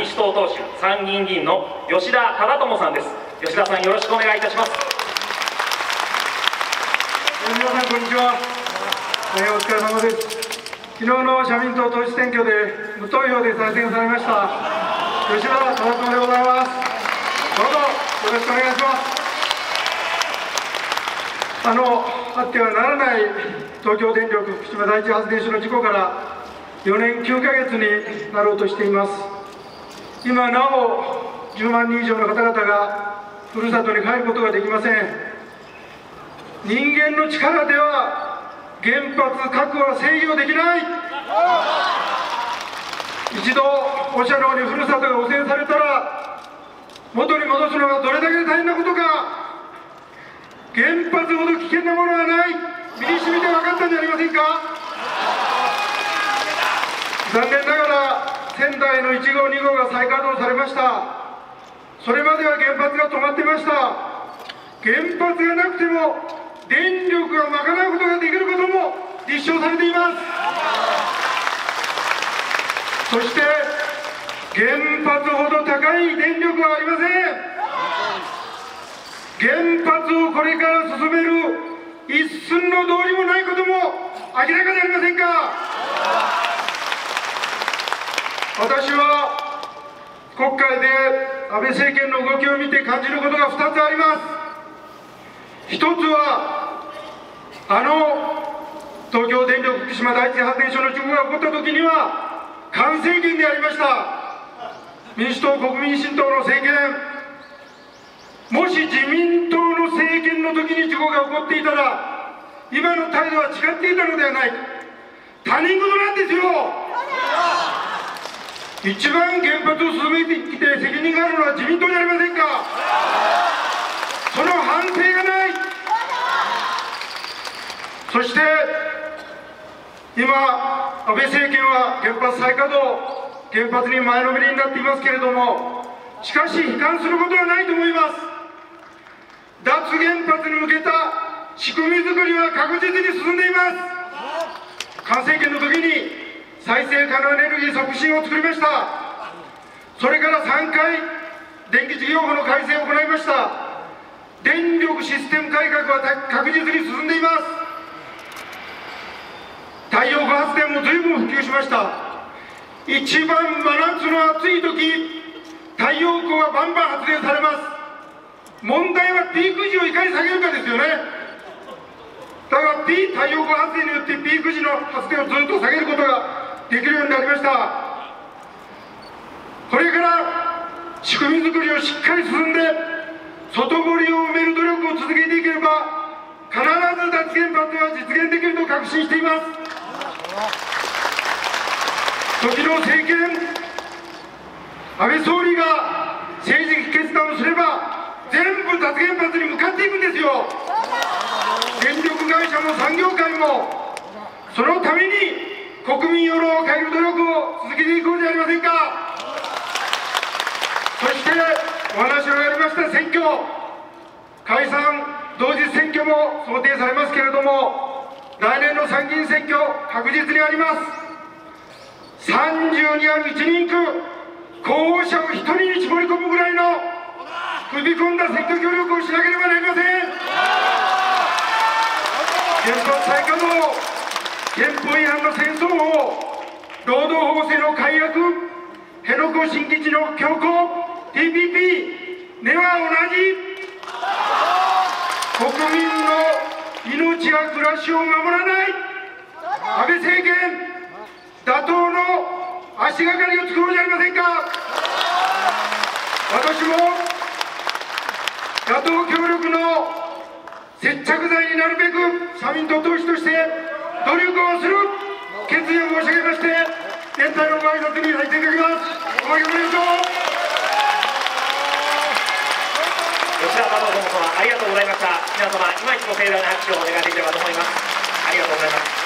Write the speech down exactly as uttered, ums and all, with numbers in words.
民主党党首、参議院議員の吉田忠智さんです。吉田さん、よろしくお願いいたします。 皆さん、こんにちは。えー、お疲れ様です。昨日の社民党党首選挙で無投票で再選されました吉田忠智でございます。どうぞよろしくお願いします。あのあってはならない東京電力福島第一発電所の事故からよねんきゅうかげつになろうとしています。今なおじゅうまんにん以上の方々がふるさとに帰ることができません。人間の力では原発核は制御できない。一度おっしゃるようにふるさとが汚染されたら元に戻すのがどれだけ大変なことか。原発ほど危険なものはない。身にしみて分かったんじゃありませんか。残念ながら仙台のいち号に号が再稼働されました。それまでは原発が止まってました。原発がなくても電力が賄うことができることも立証されています。そして原発ほど高い電力はありません。原発をこれから進める一寸の道理もないことも明らかじゃありませんか。私は国会で安倍政権の動きを見て感じることがふたつあります。ひとつはあの東京電力福島第一発電所の事故が起こった時には菅政権でありました。民主党国民新党の政権、もし自民党の政権の時に事故が起こっていたら今の態度は違っていたのではないか。他人事なんですよ。一番原発を進めてきて責任があるのは自民党じゃありませんか。その反省がない。そして今安倍政権は原発再稼働、原発に前のめりになっていますけれども、しかし悲観することはないと思います。脱原発に向けた仕組み作りは確実に進んでいます。菅政権の時に再生可能エネルギー促進を作りました。それからさんかい電気事業法の改正を行いました。電力システム改革は確実に進んでいます。太陽光発電も随分普及しました。一番真夏の暑い時、太陽光はバンバン発電されます。問題はピーク時をいかに下げるかですよね。だから、P、太陽光発電によってピーク時の発電をずっと下げることができるようになりました。これから仕組み作りをしっかり進んで外堀を埋める努力を続けていければ必ず脱原発は実現できると確信しています。時の政権、安倍総理が政治的決断をすれば全部脱原発に向かっていくんですよ。電力会社も産業界もそのために国民世論を変える努力を続けていこうじゃありませんか。そしてお話がありました選挙、解散同日選挙も想定されますけれども、来年の参議院選挙確実にあります。さんじゅうにあるいちにん区、候補者をひとりに絞り込むぐらいの踏み込んだ選挙協力をしなければなりません。原発再稼働、憲法違反の戦争法、労働法制の改悪、辺野古新基地の強行、 ティーピーピー 根は同じ。国民の命や暮らしを守らない安倍政権、打倒の足がかりを作ろうじゃありませんか。私も野党協力の接着剤になるべく社民党党首として努力をする決意を申し上げまして、連帯のご挨拶にさせていただきます。お願いします。 吉田忠智様、ありがとうございました。皆様、今一度盛大な拍手をお願いできればと思います。ありがとうございます。